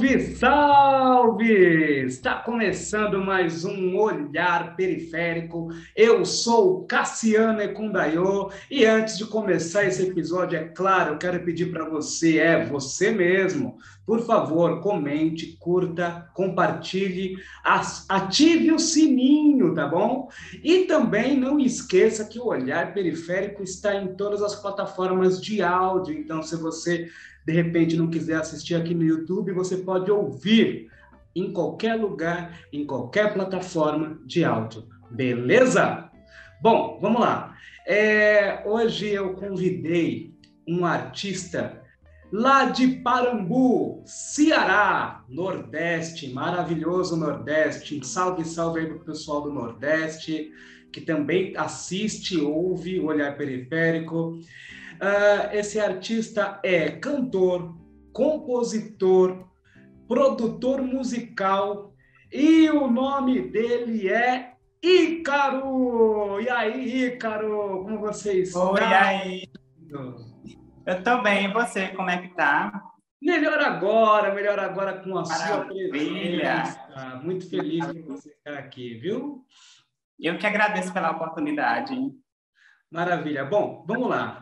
Salve, salve! Está começando mais um Olhar Periférico. Eu sou o Cassiano Ekundayo e antes de começar esse episódio, é claro, eu quero pedir para você, você mesmo, por favor, comente, curta, compartilhe, ative o sininho, tá bom? E também não esqueça que o Olhar Periférico está em todas as plataformas de áudio, então se você de repente não quiser assistir aqui no YouTube, você pode ouvir em qualquer lugar, em qualquer plataforma de áudio. Beleza? Bom, vamos lá. Hoje eu convidei um artista lá de Parambu, Ceará, Nordeste, maravilhoso Nordeste. Salve, salve aí para o pessoal do Nordeste, que também assiste, ouve o Olhar Periférico. Esse artista é cantor, compositor, produtor musical e o nome dele é Ícaro. E aí, Ícaro, como você está? Oi, aí. Eu tô bem, e você, como é que tá? Melhor agora com a sua presença. Muito feliz por você estar aqui, viu? Eu que agradeço pela oportunidade. Maravilha. Bom, vamos lá.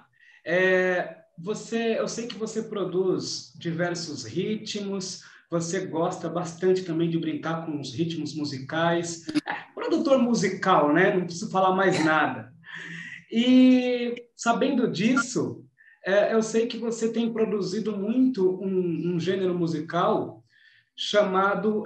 Eu sei que você produz diversos ritmos, você gosta bastante também de brincar com os ritmos musicais. Produtor musical, né? Não preciso falar mais nada. E sabendo disso, eu sei que você tem produzido muito um gênero musical chamado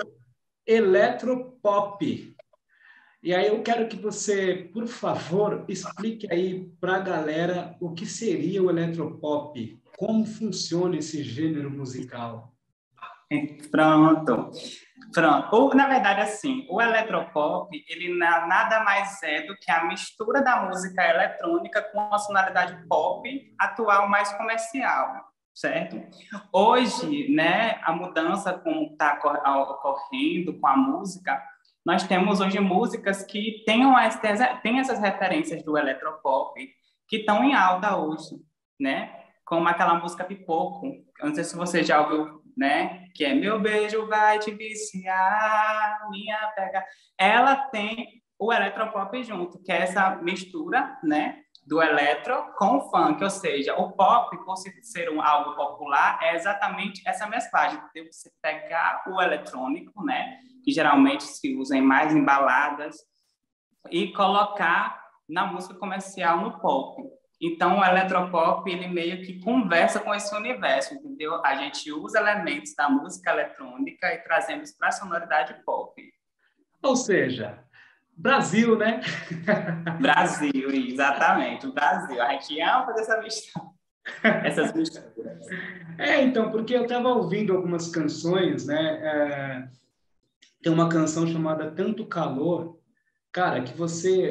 eletropop. E aí eu quero que você, por favor, explique aí para a galera o que seria o eletropop, como funciona esse gênero musical. Pronto. Na verdade, assim, o eletropop, ele nada mais é do que a mistura da música eletrônica com a sonoridade pop atual mais comercial, certo? Hoje, né, a mudança como está ocorrendo com a música, nós temos hoje músicas que têm essas referências do eletropop que estão em alta hoje, né? Como aquela música Pipoco. Eu não sei se você já ouviu, né? Que é Meu beijo vai te viciar, minha pega. Ela tem o eletropop junto, que é essa mistura, né? Do eletro com o funk, ou seja, o pop, por ser algo popular, é exatamente essa mesclagem, de você pegar o eletrônico, né? Que geralmente se usa mais em baladas, e colocar na música comercial no pop. Então, o eletropop, ele meio que conversa com esse universo, entendeu? A gente usa elementos da música eletrônica e trazemos para a sonoridade pop. Ou seja, Brasil, né? Brasil, exatamente, o Brasil. A gente ama fazer essas misturas. Então, porque eu estava ouvindo algumas canções, né? Tem uma canção chamada Tanto Calor, cara, que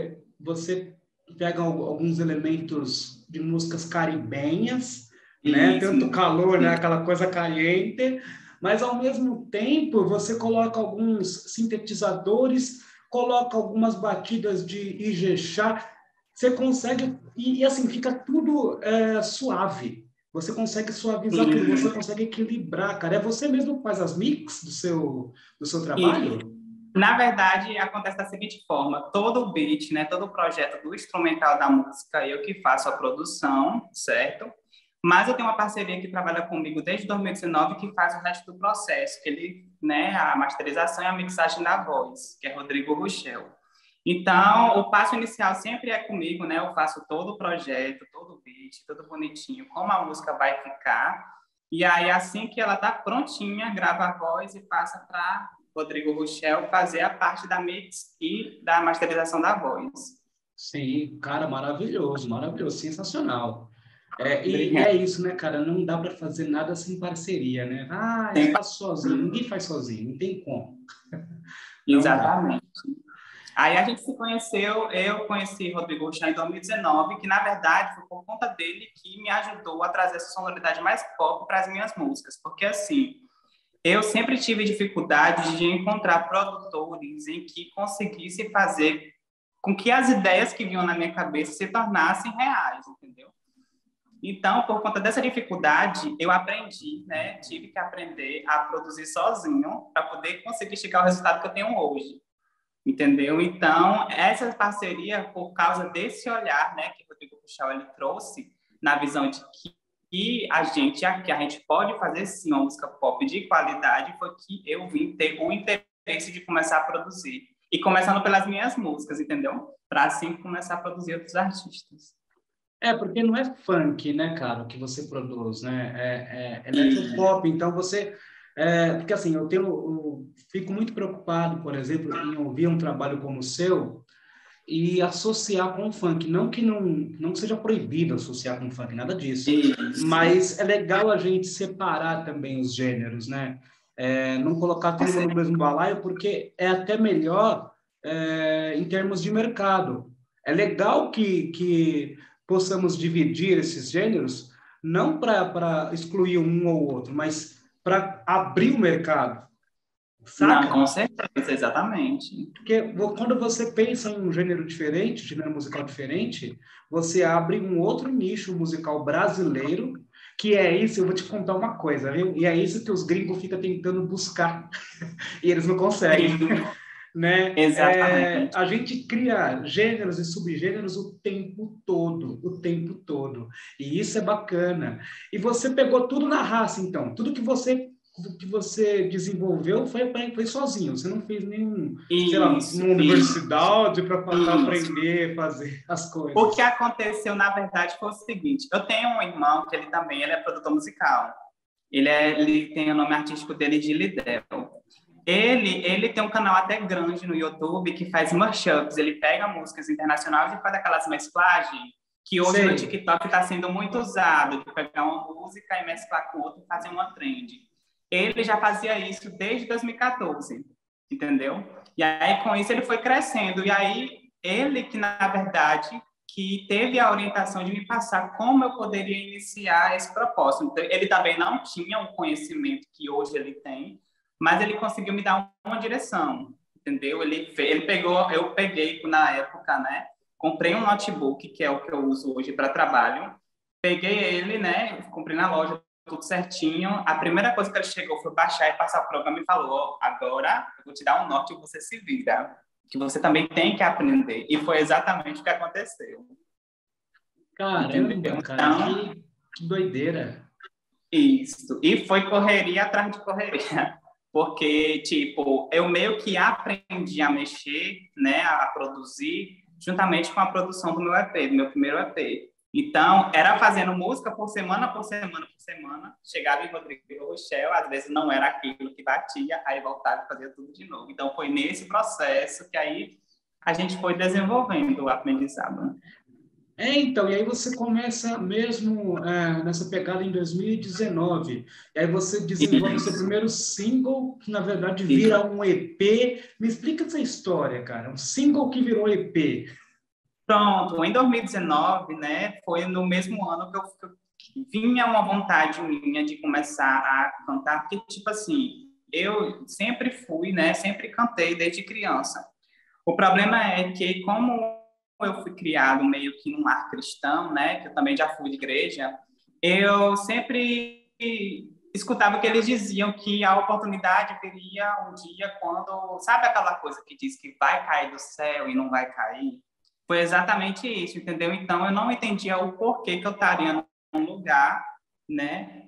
você pega alguns elementos de músicas caribenhas, né? Tanto calor, né? Aquela coisa caliente, mas ao mesmo tempo você coloca alguns sintetizadores, coloca algumas batidas de Ijexá, você consegue e assim fica tudo suave. Você consegue suavizar tudo, você consegue equilibrar, cara. É você mesmo que faz as mix do seu trabalho? Na verdade, acontece da seguinte forma: todo o beat, né, todo o projeto do instrumental da música, eu que faço a produção, certo? Mas eu tenho uma parceria que trabalha comigo desde 2019 que faz o resto do processo, que ele, né, a masterização e a mixagem da voz, que é Rodrigo Rochel. Então, o passo inicial sempre é comigo, né? Eu faço todo o projeto, todo o beat, tudo bonitinho, como a música vai ficar. E aí, assim que ela tá prontinha, grava a voz e passa para Rodrigo Rochel fazer a parte da mix e da masterização da voz. Sim, cara, maravilhoso, sensacional. E é isso, né, cara? Não dá para fazer nada sem parceria, né? Eu faço sozinho, ninguém faz sozinho, não tem como. Exatamente. Aí a gente se conheceu, eu conheci Rodrigo Rochel em 2019, que na verdade foi por conta dele que me ajudou a trazer essa sonoridade mais pop para as minhas músicas, porque assim, eu sempre tive dificuldade de encontrar produtores em que conseguisse fazer com que as ideias que vinham na minha cabeça se tornassem reais, entendeu? Então, por conta dessa dificuldade, eu aprendi, né? Tive que aprender a produzir sozinho para poder conseguir chegar ao resultado que eu tenho hoje. Entendeu? Então, essa parceria, por causa desse olhar, né, que o Rodrigo Puxal ele trouxe, na visão de que a gente pode fazer sim uma música pop de qualidade, foi que eu vim ter o interesse de começar a produzir. E começando pelas minhas músicas, entendeu? Para assim começar a produzir outros artistas. Porque não é funk, né, cara, o que você produz, né? É E, eletropop, então você... porque assim, eu fico muito preocupado, por exemplo, em ouvir um trabalho como o seu e associar com o funk. Não que não seja proibido associar com o funk, nada disso. isso, Mas é legal a gente separar também os gêneros, né? Não colocar todo mundo no mesmo balaio, porque é até melhor em termos de mercado. É legal que possamos dividir esses gêneros, não para excluir um ou outro, mas para abrir o mercado, não, saca? com certeza, exatamente. Porque quando você pensa em um gênero musical diferente, você abre um outro nicho musical brasileiro, que é isso, eu vou te contar uma coisa, viu? E é isso que os gringos ficam tentando buscar, e eles não conseguem, Sim, né? exatamente. A gente cria gêneros e subgêneros o tempo todo. E isso é bacana. E você pegou tudo na raça, então. Tudo que você desenvolveu foi sozinho. Você não fez nenhum, sei lá, Isso, uma universidade para isso. aprender a fazer as O que coisas. aconteceu, na verdade, foi o seguinte: eu tenho um irmão que ele é produtor musical. Ele tem o nome artístico dele de Lidel. Ele tem um canal até grande no YouTube que faz mashups. Ele pega músicas internacionais e faz aquelas mesclagens que hoje no Sei. TikTok está sendo muito usado, de pegar uma música e mesclar com outra e fazer uma trend. Ele já fazia isso desde 2014, entendeu? E aí, com isso, ele foi crescendo. E aí, ele que, na verdade, que teve a orientação de me passar como eu poderia iniciar esse propósito. Então, ele também não tinha o conhecimento que hoje ele tem, mas ele conseguiu me dar uma direção, entendeu? Ele pegou, eu peguei na época, né? Comprei um notebook, que é o que eu uso hoje para trabalho. Peguei ele, né? Comprei na loja, tudo certinho. A primeira coisa que ele chegou foi baixar e passar o programa e falou: oh, agora eu vou te dar um norte e você se vira, que você também tem que aprender. E foi exatamente o que aconteceu. Caramba, Entendeu? cara, Então, que doideira. isso. E foi correria atrás de correria. Porque, tipo, eu meio que aprendi a mexer, né, a produzir, juntamente com a produção do meu EP, do meu primeiro EP. Então, era fazendo música por semana, por semana, por semana. Chegava em Rodrigo Rochelle, às vezes não era aquilo que batia, aí voltava e fazia tudo de novo. Então, foi nesse processo que aí a gente foi desenvolvendo o aprendizado, né? Então, e aí você começa mesmo nessa pegada em 2019. E aí você desenvolve o seu Isso. primeiro single, que na verdade Isso. vira um EP. Me explica essa história, cara. Um single que virou EP. Pronto, em 2019, né, foi no mesmo ano que eu vinha uma vontade minha de começar a cantar, porque, tipo assim, eu sempre fui, né, sempre cantei desde criança. O problema é que, como eu fui criado meio que num lar cristão, né, que eu também já fui de igreja, eu sempre escutava que eles diziam que a oportunidade viria um dia quando, sabe aquela coisa que diz que vai cair do céu e não vai cair? Foi exatamente isso, entendeu? Então, eu não entendia o porquê que eu estaria num lugar, né,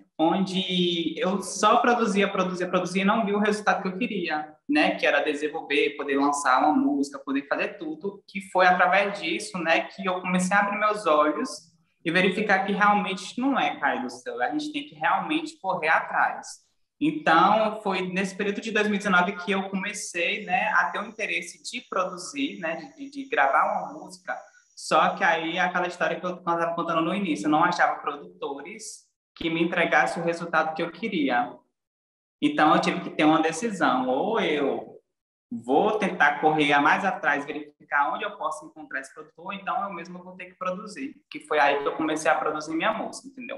onde eu só produzia e não vi o resultado que eu queria, né, que era desenvolver, poder lançar uma música, poder fazer tudo, que foi através disso, né, que eu comecei a abrir meus olhos e verificar que realmente não é cair do céu, a gente tem que realmente correr atrás. Então, foi nesse período de 2019 que eu comecei, né, a ter o interesse de produzir, né, de gravar uma música. Só que aí, aquela história que eu estava contando no início, eu não achava produtores que me entregassem o resultado que eu queria. Então, eu tive que ter uma decisão. Ou eu vou tentar correr mais atrás, verificar onde eu posso encontrar esse produtor, ou então eu mesmo vou ter que produzir. Que foi aí que eu comecei a produzir minha música, entendeu?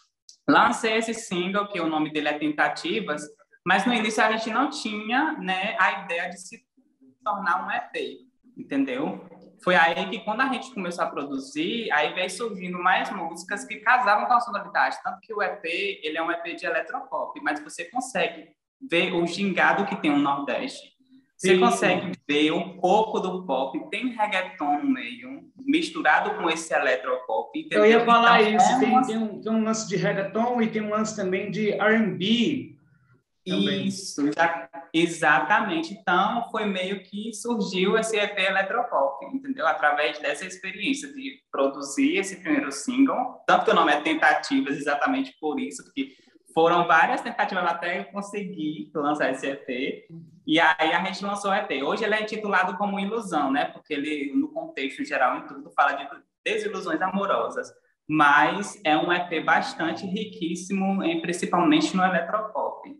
Lancei esse single, que o nome dele é Tentativas, mas no início a gente não tinha, né, a ideia de se tornar um EP. entendeu? Foi aí que, quando a gente começou a produzir, aí veio surgindo mais músicas que casavam com a sonoridade. Tanto que o EP, ele é um EP de eletropop, mas você consegue ver o gingado que tem o Nordeste. Você consegue ver um pouco do pop, tem reggaeton no meio, misturado com esse eletropop, entendeu? Eu ia falar então, isso, tem um lance de reggaeton e tem um lance também de R&B. Isso, exatamente. Então, foi meio que surgiu esse EP Eletropop, entendeu? Através dessa experiência de produzir esse primeiro single. Tanto que o nome é Tentativas, exatamente por isso, porque foram várias tentativas até eu conseguir lançar esse EP. E aí a gente lançou o EP. Hoje ele é intitulado como Ilusão, né? Porque ele, no contexto geral, em tudo, fala de desilusões amorosas. Mas é um EP bastante riquíssimo, principalmente no Eletropop.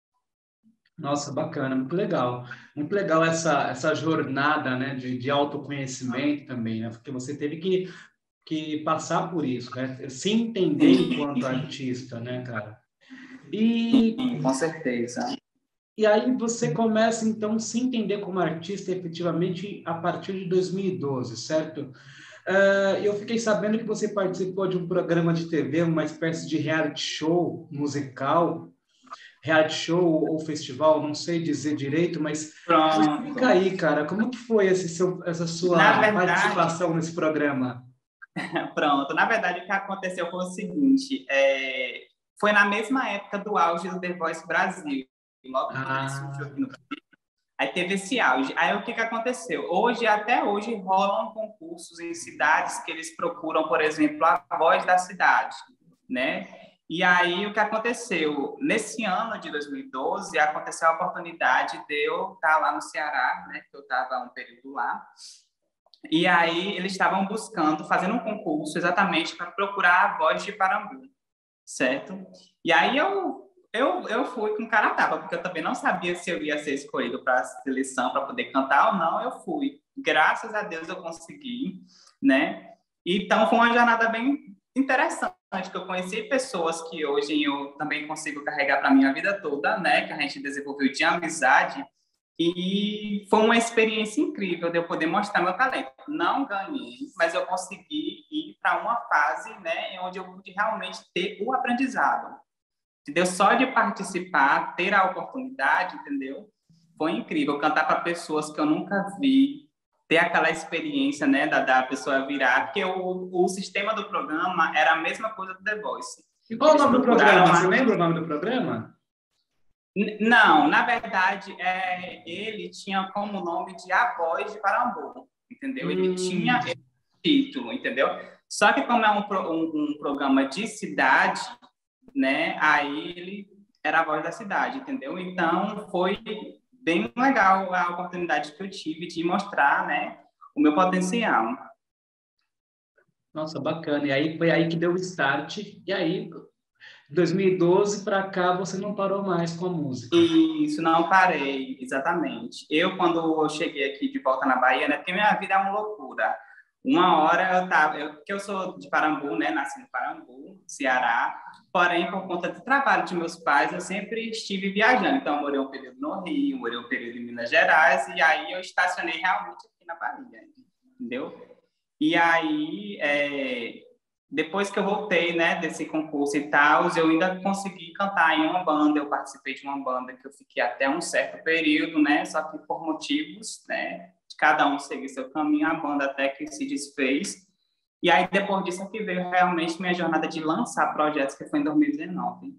Nossa, bacana, muito legal. Muito legal essa jornada, né, de autoconhecimento também, né? Porque você teve que passar por isso, né? Se entender enquanto artista, né, cara? Sim, com certeza. E aí você começa, então, a se entender como artista efetivamente a partir de 2012, certo? Eu fiquei sabendo que você participou de um programa de TV, uma espécie de reality show musical, reality show ou festival, não sei dizer direito, mas explica aí, cara, como que foi essa sua participação nesse programa? Pronto, na verdade o que aconteceu foi o seguinte, foi na mesma época do auge do The Voice Brasil, logo quando ele surgiu aqui no Brasil, aí teve esse auge. Aí o que aconteceu? Até hoje rolam concursos em cidades que eles procuram, por exemplo, a voz da cidade, né? E aí, o que aconteceu? Nesse ano de 2012, aconteceu a oportunidade de eu estar lá no Ceará, né? Que eu estava um período lá. E aí, eles estavam fazendo um concurso exatamente para procurar a voz de Parambu, certo? E aí, eu fui com cara a tapa, porque eu também não sabia se eu ia ser escolhido para a seleção, para poder cantar ou não. Eu fui. Graças a Deus, eu consegui, né? Então, foi uma jornada bem interessante, que eu conheci pessoas que hoje eu também consigo carregar para a minha vida toda, né? Que a gente desenvolveu de amizade. E foi uma experiência incrível de eu poder mostrar meu talento. Não ganhei, mas eu consegui ir para uma fase, né, onde eu pude realmente ter o aprendizado. Entendeu? Só de participar, ter a oportunidade, entendeu? Foi incrível cantar para pessoas que eu nunca vi, ter aquela experiência, né, da pessoa virar, porque o sistema do programa era a mesma coisa do The Voice. E qual o nome do programa? Você lembra o nome do programa? Não, na verdade, ele tinha como nome de A Voz de Parambu, entendeu? Ele tinha esse título, entendeu? Só que como é um programa de cidade, né? Aí ele era a voz da cidade, entendeu? Então, foi bem legal a oportunidade que eu tive de mostrar, né, o meu potencial. Nossa, bacana. E aí foi aí que deu o start. E aí, 2012 para cá, você não parou mais com a música. Isso, não parei, exatamente. Quando eu cheguei aqui de volta na Bahia, né, porque minha vida é uma loucura. Uma hora porque eu sou de Parambu, né, nasci no Parambu, Ceará, porém, por conta do trabalho de meus pais, eu sempre estive viajando. Então, eu morei um período no Rio, morei um período em Minas Gerais, e aí eu estacionei realmente aqui na Bahia, entendeu? E aí, depois que eu voltei, né, desse concurso e tal, eu ainda consegui cantar em uma banda. Eu participei de uma banda que eu fiquei até um certo período, né, só que por motivos, né, de cada um seguir seu caminho, a banda até que se desfez. E aí, depois disso, que veio realmente minha jornada de lançar projetos, que foi em 2019.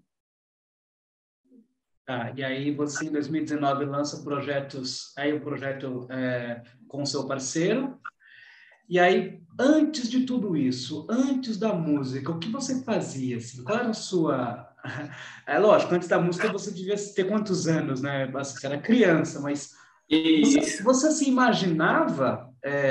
E aí você, em 2019, lança projetos, aí o projeto com o seu parceiro. E aí, antes de tudo isso, antes da música, o que você fazia? Assim? Qual era a sua... lógico, antes da música você devia ter quantos anos, né? Você era criança, mas você se imaginava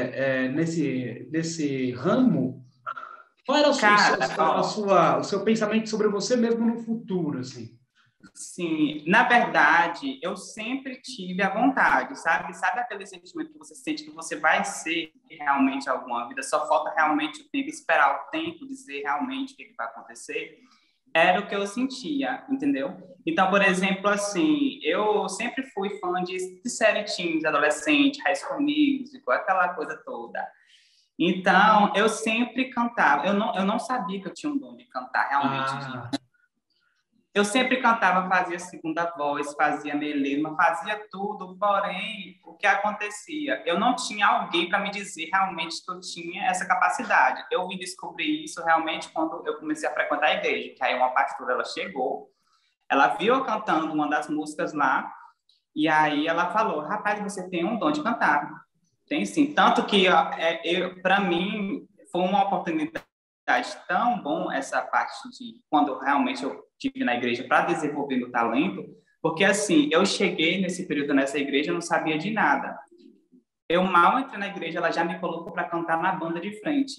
nesse ramo? Qual era o seu pensamento sobre você mesmo no futuro, assim? Sim, na verdade, eu sempre tive a vontade, sabe? Sabe aquele sentimento que você sente que você vai ser realmente alguma vida, só falta realmente o tempo, esperar o tempo, dizer realmente o que vai acontecer? era o que eu sentia, entendeu? Então, por exemplo, assim, eu sempre fui fã de série teens, adolescente, High School Musical, aquela coisa toda. Então, eu sempre cantava. Eu não sabia que eu tinha um dom de cantar, realmente. Ah, Eu sempre cantava, fazia segunda voz, fazia melema, fazia tudo, porém, o que acontecia? Eu não tinha alguém para me dizer realmente que eu tinha essa capacidade. Eu vim descobrir isso realmente quando eu comecei a frequentar a igreja, que aí uma pastora, ela chegou, ela viu eu cantando uma das músicas lá, e aí ela falou, rapaz, você tem um dom de cantar. Tem sim. Tanto que, para mim, foi uma oportunidade tão bom essa parte de quando realmente eu tive na igreja para desenvolver meu talento, porque assim, eu cheguei nesse período nessa igreja, eu não sabia de nada. Eu mal entrei na igreja, ela já me colocou para cantar na banda de frente.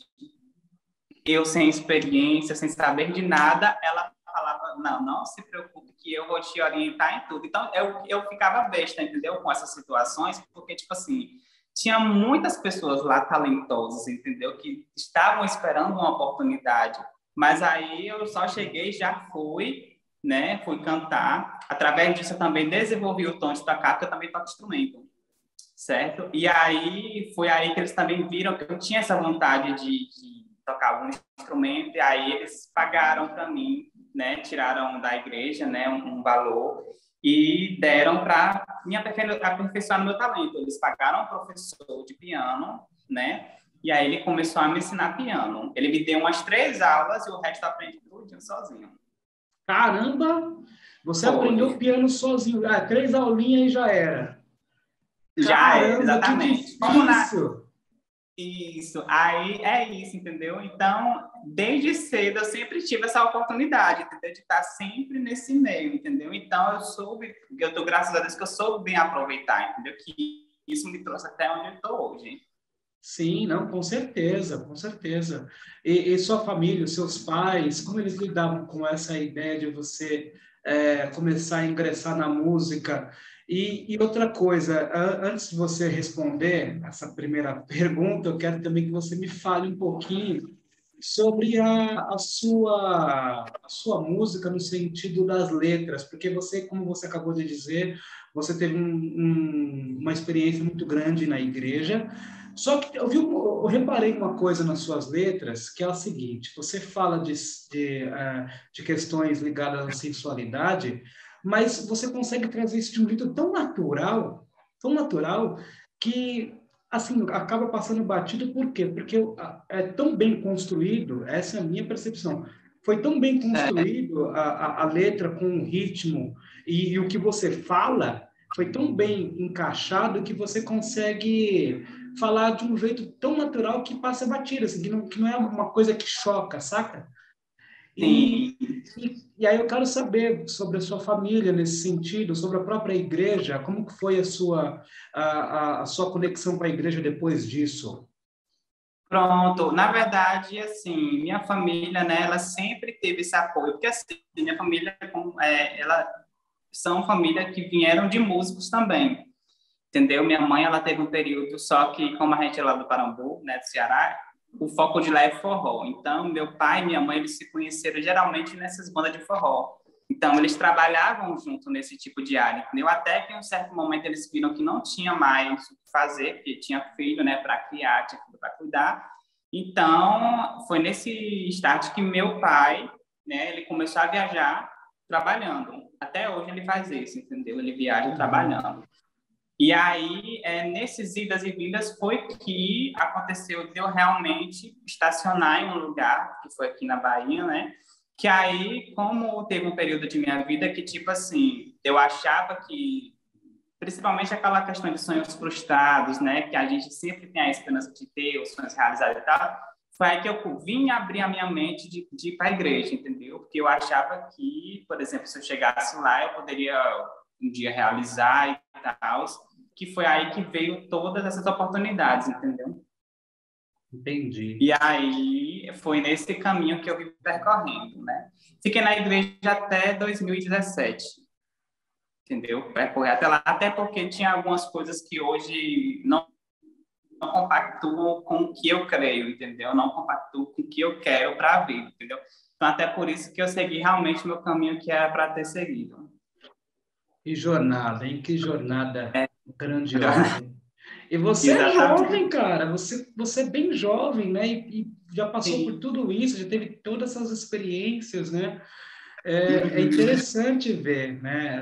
Eu sem experiência, sem saber de nada, ela falava, não se preocupe que eu vou te orientar em tudo. Então, eu ficava besta, entendeu? Com essas situações, porque, tipo assim, tinha muitas pessoas lá talentosas, entendeu? Que estavam esperando uma oportunidade. Mas aí eu só cheguei, já fui, né? Fui cantar. Através disso eu também desenvolvi o tom de tocar, porque eu também toco instrumento, certo? E aí foi aí que eles também viram que eu tinha essa vontade de tocar algum instrumento, e aí eles pagaram para mim, né? Tiraram da igreja, né? Um valor e deram para me aperfeiçoar no meu talento. Eles pagaram um professor de piano, né? E aí ele começou a me ensinar piano. Ele me deu umas 3 aulas e o resto eu aprendi tudo sozinho. caramba! Você aprendeu Foi. piano sozinho. Ah, 3 aulinhas e já era. Já é, Caramba, que exatamente. Como na, difícil! Isso, aí é isso, entendeu? Então, desde cedo eu sempre tive essa oportunidade, entendeu? De estar sempre nesse meio, entendeu? Então, eu tô graças a Deus que eu soube bem aproveitar, entendeu? Que isso me trouxe até onde eu estou hoje. Sim, não, com certeza, com certeza. E sua família, os seus pais, como eles lidavam com essa ideia de você começar a ingressar na música? E outra coisa, antes de você responder essa primeira pergunta, eu quero também que você me fale um pouquinho sobre a sua música no sentido das letras, porque você, como você acabou de dizer, você teve uma experiência muito grande na igreja, só que eu reparei uma coisa nas suas letras, que é a seguinte: você fala de questões ligadas à sexualidade, mas você consegue trazer isso de um jeito tão natural, que assim acaba passando batido. Por quê? Porque é tão bem construído, essa é a minha percepção. Foi tão bem É, construído a letra com o ritmo e o que você fala foi tão bem encaixado que você consegue falar de um jeito tão natural que passa batida, assim, que não é uma coisa que choca, saca? E, sim. e aí eu quero saber sobre a sua família nesse sentido, sobre a própria igreja, como que foi a sua conexão com a igreja depois disso? Pronto, na verdade, assim, minha família, né, ela sempre teve esse apoio, porque assim, minha família, ela são família que vieram de músicos também. Entendeu? Minha mãe, ela teve um período, só que como a gente é lá do Parambu, né, do Ceará, o foco de lá é forró. Então, meu pai e minha mãe, eles se conheceram geralmente nessas bandas de forró. Então, eles trabalhavam junto nesse tipo de área, entendeu? Até que em um certo momento eles viram que não tinha mais o que fazer, porque tinha filho, né, para criar, tinha filho para cuidar. Então, foi nesse start que meu pai, né, ele começou a viajar trabalhando. Até hoje ele faz isso, entendeu? Ele viaja Uhum. trabalhando. E aí, nesses idas e vindas, foi que aconteceu de eu realmente estacionar em um lugar, que foi aqui na Bahia, né? Que aí, como teve um período de minha vida que, tipo assim, eu achava que, principalmente aquela questão de sonhos frustrados, né? Que a gente sempre tem a esperança de ter os sonhos realizados e tal, foi aí que eu vim abrir a minha mente de ir para a igreja, entendeu? Porque eu achava que, por exemplo, se eu chegasse lá, eu poderia um dia realizar e tal, que foi aí que veio todas essas oportunidades, entendeu? Entendi. E aí foi nesse caminho que eu vim percorrendo, né? Fiquei na igreja até 2017, entendeu? Percorrer até lá, até porque tinha algumas coisas que hoje não compactuam com o que eu creio, entendeu? Não compactuam com o que eu quero para a vida, entendeu? Então, até por isso que eu segui realmente o meu caminho que era para ter seguido. Que jornada, hein? Que jornada É. grandiosa. E você é Exatamente. jovem, cara. Você é bem jovem, né? E já passou por Sim. tudo isso, já teve todas essas experiências, né? É Uhum. interessante ver, né?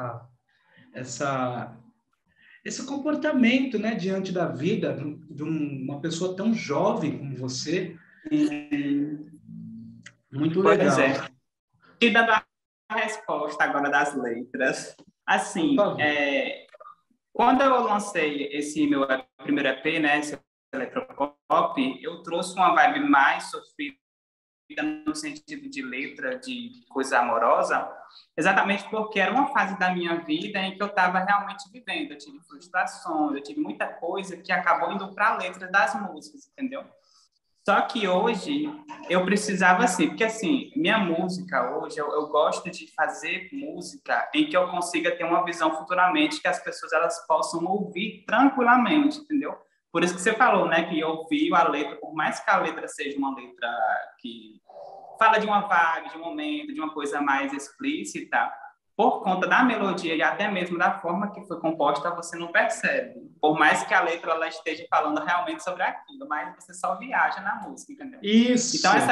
Esse comportamento, né? Diante da vida de uma pessoa tão jovem como você. Sim. Muito Pois legal. é. E dando a resposta agora das letras. Por Assim, favor. quando eu lancei esse meu primeiro EP, né, esse eletropop, eu trouxe uma vibe mais sofrida no sentido de letra, de coisa amorosa, exatamente porque era uma fase da minha vida em que eu estava realmente vivendo. Eu tive frustrações, eu tive muita coisa que acabou indo para a letra das músicas, entendeu? Só que hoje eu precisava assim, porque assim, minha música hoje, eu gosto de fazer música em que eu consiga ter uma visão futuramente que as pessoas elas possam ouvir tranquilamente, entendeu? Por isso que você falou, né, que ouvir a letra, por mais que a letra seja uma letra que fala de uma vibe, de um momento, de uma coisa mais explícita, por conta da melodia e até mesmo da forma que foi composta, você não percebe. Por mais que a letra ela esteja falando realmente sobre aquilo, mas você só viaja na música, entendeu? Então, Isso.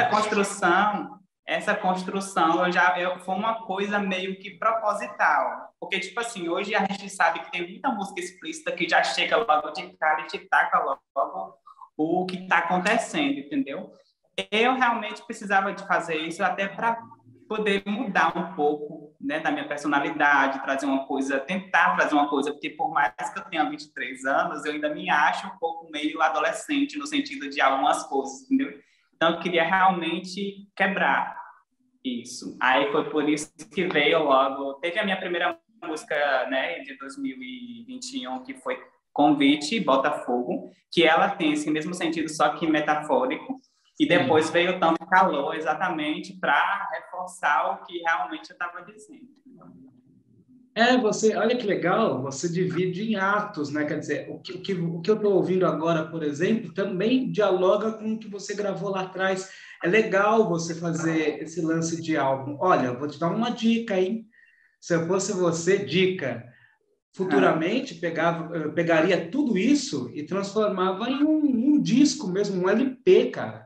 essa construção foi uma coisa meio que proposital. Porque, tipo assim, hoje a gente sabe que tem muita música explícita que já chega logo de cara e te taca logo o que está acontecendo, entendeu? Eu realmente precisava de fazer isso até para poder mudar um pouco, né, da minha personalidade, trazer uma coisa, tentar trazer uma coisa, porque por mais que eu tenha 23 anos, eu ainda me acho um pouco meio adolescente no sentido de algumas coisas, entendeu? Então eu queria realmente quebrar isso. Aí foi por isso que veio logo, teve a minha primeira música, né, de 2021, que foi Convite, Botafogo, que ela tem esse mesmo sentido, só que metafórico. E Sim. depois veio Tanto Calor, exatamente para reforçar o que realmente eu estava dizendo. Olha que legal, você divide em atos, né? Quer dizer, o que eu estou ouvindo agora, por exemplo, também dialoga com o que você gravou lá atrás. É legal você fazer esse lance de álbum. Olha, eu vou te dar uma dica, hein? Se eu fosse você, dica. Futuramente, eu pegaria tudo isso e transformava em um disco mesmo, um LP, cara.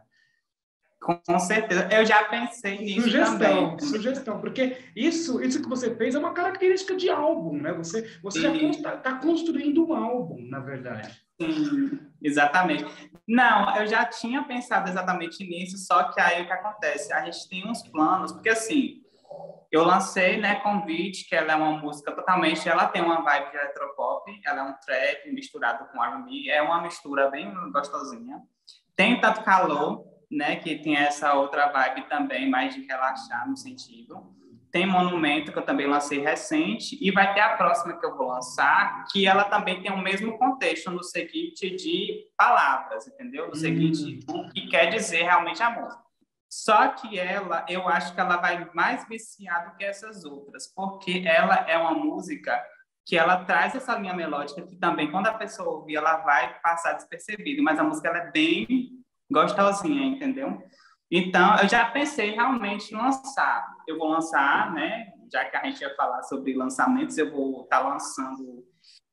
Com certeza. Eu já pensei nisso também. Sugestão, porque isso que você fez é uma característica de álbum, né? Você já E, está construindo um álbum, na verdade. sim, exatamente. Não, eu já tinha pensado exatamente nisso, só que aí o que acontece? A gente tem uns planos, porque assim, eu lancei, né, Convite, que ela é uma música totalmente, ela tem uma vibe de eletropop, ela é um trap misturado com R&B, é uma mistura bem gostosinha. Tem Tanto Calor, né, que tem essa outra vibe também, mais de relaxar no sentido. Tem Monumento, que eu também lancei recente, e vai ter a próxima que eu vou lançar, que ela também tem o mesmo contexto no seguinte de palavras, entendeu? No seguinte, o que quer dizer realmente a música. Só que ela, eu acho que ela vai mais viciar do que essas outras, porque ela é uma música que ela traz essa linha melódica que também, quando a pessoa ouvir, ela vai passar despercebido, mas a música ela é bem gostosinha, entendeu? Então, eu já pensei realmente em lançar. Eu vou lançar, né? Já que a gente ia falar sobre lançamentos, eu vou estar lançando.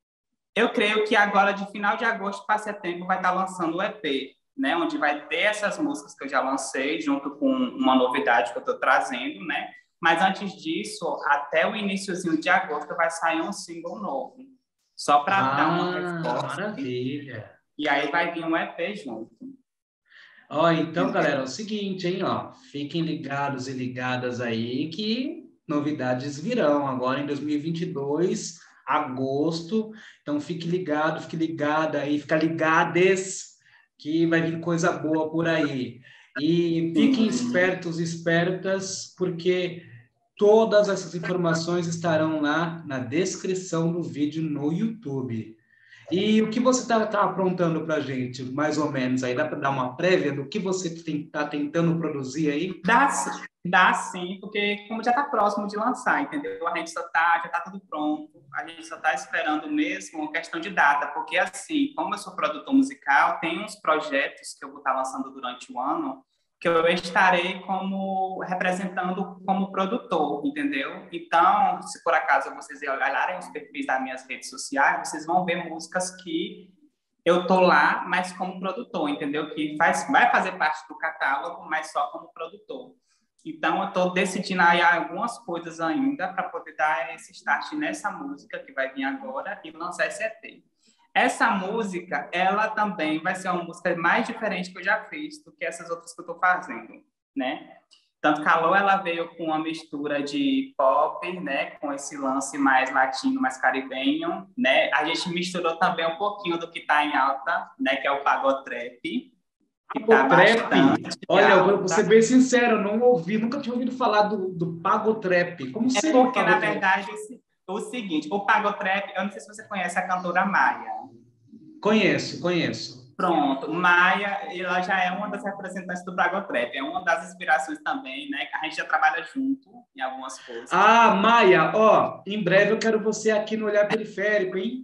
Eu creio que agora, de final de agosto para setembro, vai estar lançando o EP, né? Onde vai ter essas músicas que eu já lancei, junto com uma novidade que eu estou trazendo, né? Mas antes disso, até o iníciozinho de agosto, vai sair um single novo, só para dar uma resposta. Maravilha. E aí vai vir um EP junto. Ó, então, galera, é o seguinte, hein, ó, fiquem ligados e ligadas aí que novidades virão agora em 2022, agosto. Então, fique ligada aí, fica ligades que vai vir coisa boa por aí. E fiquem Sim. espertos, espertas, porque todas essas informações estarão lá na descrição do vídeo no YouTube. E o que você está aprontando para a gente, mais ou menos? Aí dá para dar uma prévia do que você está tentando produzir aí? Dá sim, porque como já está próximo de lançar, entendeu? A gente já está tudo pronto. a gente só está esperando mesmo uma questão de data, porque assim, como eu sou produtor musical, tem uns projetos que eu vou estar lançando durante o ano que eu estarei como representando como produtor, entendeu? Então, se por acaso vocês olharem os perfis das minhas redes sociais, vocês vão ver músicas que eu tô lá, mas como produtor, entendeu? Que vai fazer parte do catálogo, mas só como produtor. Então, eu estou decidindo aí algumas coisas ainda para poder dar esse start nessa música que vai vir agora e lançar esse EP. Essa música, ela também vai ser uma música mais diferente que eu já fiz do que essas outras que eu estou fazendo, né? Tanto Calor, ela veio com uma mistura de pop, né? Com esse lance mais latino, mais caribenho, né? A gente misturou também um pouquinho do que está em alta, né? Que é o pagotrap, que está Pagotrap? bastante Olha, eu vou alta. ser bem sincero, eu não ouvi, nunca tinha ouvido falar do Pagotrap. Como É seria o porque, na Pagotrap? verdade, o seguinte, o pagotrap, eu não sei se você conhece a cantora Maia. Conheço, conheço. Pronto, Maia, ela já é uma das representantes do pagotrap, é uma das inspirações também, né? Que a gente já trabalha junto em algumas coisas. Ah, Maia, ó, em breve eu quero você aqui no Olhar Periférico, hein?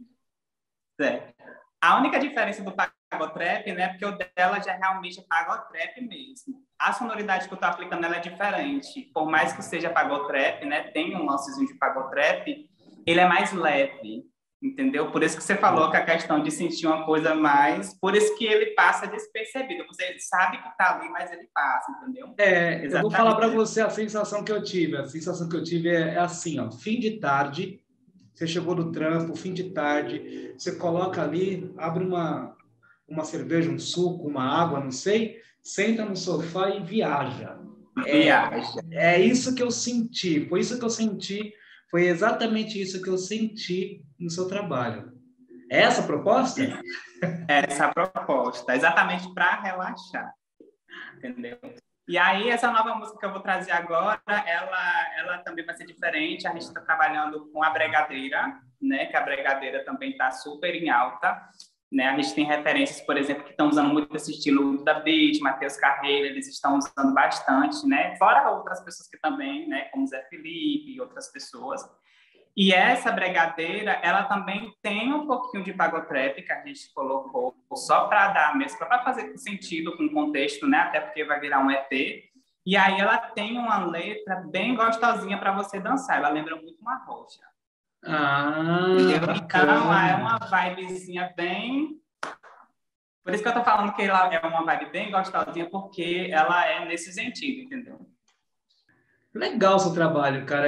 É. A única diferença do pagotrap, né? Porque o dela já realmente é pagotrap mesmo. A sonoridade que eu tô aplicando ela é diferente. Por mais que seja pagotrap, né? Tem um lancezinho de pagotrap, ele é mais leve, entendeu? Por isso que você falou que a questão de sentir uma coisa mais... Por isso que ele passa despercebido. Você sabe que tá ali, mas ele passa, entendeu? Eu vou falar para Exatamente. você a sensação que eu tive. A sensação que eu tive é assim, ó, fim de tarde, você chegou do trampo, fim de tarde, você coloca ali, abre uma cerveja, um suco, uma água, não sei, senta no sofá e viaja. Viagem. É isso que eu senti, foi isso que eu senti, foi exatamente isso que eu senti no seu trabalho. É essa a proposta? Essa é a proposta, exatamente para relaxar, entendeu? E aí, essa nova música que eu vou trazer agora, ela também vai ser diferente. A gente está trabalhando com a Bregadeira, né? Que a Bregadeira também está super em alta, né? A gente tem referências, por exemplo, que estão usando muito esse estilo da Beat, Matheus Carreira, eles estão usando bastante, né? Fora outras pessoas que também, né? Como Zé Felipe e outras pessoas. E essa bregadeira, ela também tem um pouquinho de pagotrap que a gente colocou só para dar mesmo, para fazer sentido com o contexto, né? Até porque vai virar um EP. E aí ela tem uma letra bem gostosinha para você dançar. Ela lembra muito uma rocha. Ah, Então, é bacana. uma vibezinha bem... Por isso que eu tô falando que ela é uma vibe bem gostosinha, porque ela é nesse sentido, entendeu? Legal o seu trabalho, cara.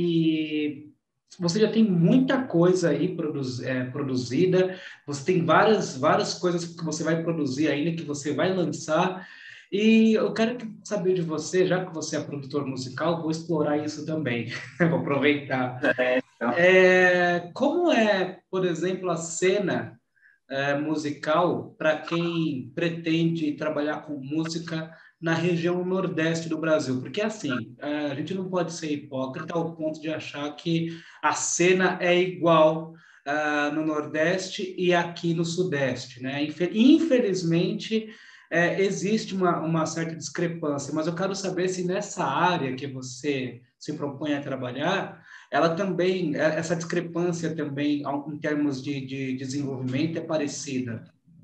E você já tem muita coisa aí produzida, você tem várias coisas que você vai produzir ainda, que você vai lançar. E eu quero saber de você, já que você é produtor musical, vou explorar isso também, vou aproveitar. Então, Como é, por exemplo, a cena musical para quem pretende trabalhar com música na região nordeste do Brasil? Porque, assim, a gente não pode ser hipócrita ao ponto de achar que a cena é igual no Nordeste e aqui no Sudeste, né? Infelizmente, existe uma certa discrepância, mas eu quero saber se nessa área que você se propõe a trabalhar, ela também, essa discrepância também, em termos de desenvolvimento, é parecida.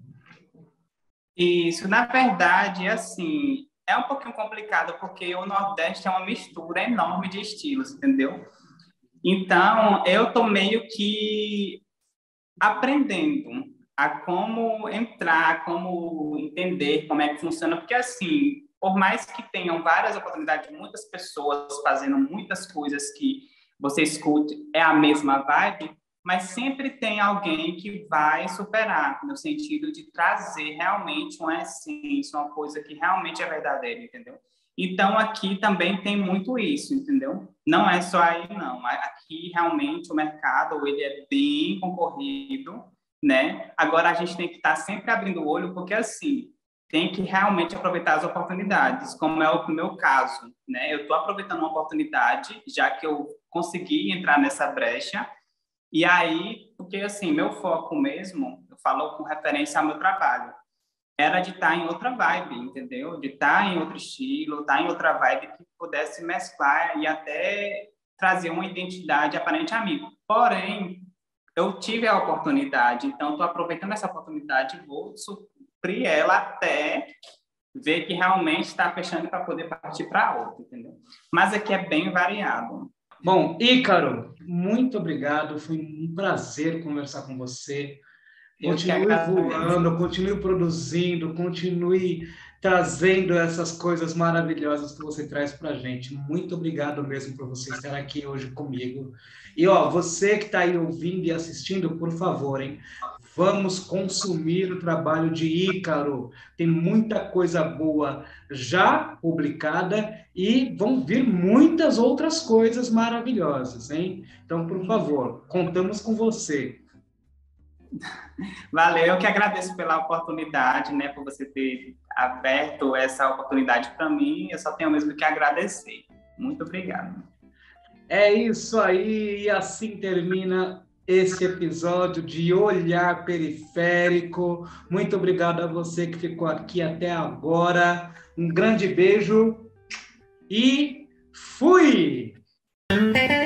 isso, na verdade, assim, é um pouquinho complicado, porque o Nordeste é uma mistura enorme de estilos, entendeu? Então, eu tô meio que aprendendo a como entrar, como entender como é que funciona, porque assim, por mais que tenham várias oportunidades, muitas pessoas fazendo muitas coisas que você escute, é a mesma vibe, mas sempre tem alguém que vai superar, no sentido de trazer realmente uma essência, uma coisa que realmente é verdadeira, entendeu? Então, aqui também tem muito isso, entendeu? Não é só aí, não. Aqui, realmente, o mercado ele é bem concorrido, né? Agora, a gente tem que estar sempre abrindo o olho, porque, assim, tem que realmente aproveitar as oportunidades, como é o meu caso, né? Eu estou aproveitando uma oportunidade, já que eu consegui entrar nessa brecha, e aí, porque, assim, meu foco mesmo, eu falo com referência ao meu trabalho, era de estar em outra vibe, entendeu? De estar em outro estilo, estar em outra vibe que pudesse mesclar e até trazia uma identidade aparente amigo. Porém, eu tive a oportunidade, então estou aproveitando essa oportunidade e vou suprir ela até ver que realmente está fechando para poder partir para outra, entendeu? Mas aqui é bem variado. Bom, Ícaro, muito obrigado. Foi um prazer conversar com você. Continue voando, continue produzindo, continue trazendo essas coisas maravilhosas que você traz para a gente. Muito obrigado mesmo por você estar aqui hoje comigo. E, você que está aí ouvindo e assistindo, por favor, hein? Vamos consumir o trabalho de Ícaro. Tem muita coisa boa já publicada e vão vir muitas outras coisas maravilhosas, hein? Então, por favor, contamos com você. Valeu, eu que agradeço pela oportunidade, né, por você ter aberto essa oportunidade para mim. Eu só tenho mesmo que agradecer. Muito obrigado. É isso aí, e assim termina esse episódio de Olhar Periférico. Muito obrigado a você que ficou aqui até agora. Um grande beijo e fui!